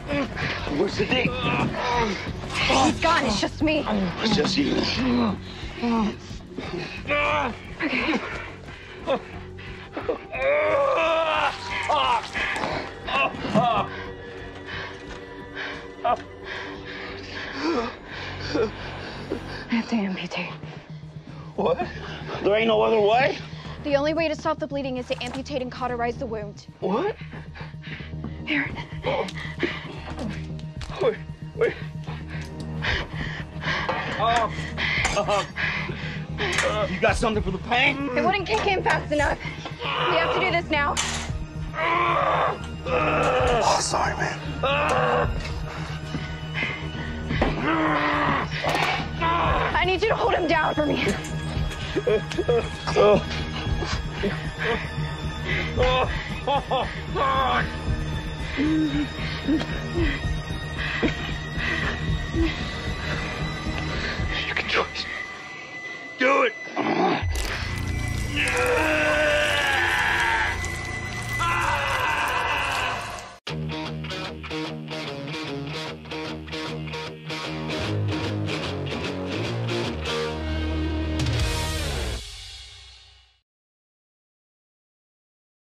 Where's the dick? He's gone. It's just me. It's just you. Okay. I have to amputate. What? There ain't no other way? The only way to stop the bleeding is to amputate and cauterize the wound. What? Here. Wait. You got something for the pain? It wouldn't kick in fast enough. We have to do this now. Oh, sorry, man. I need you to hold him down for me.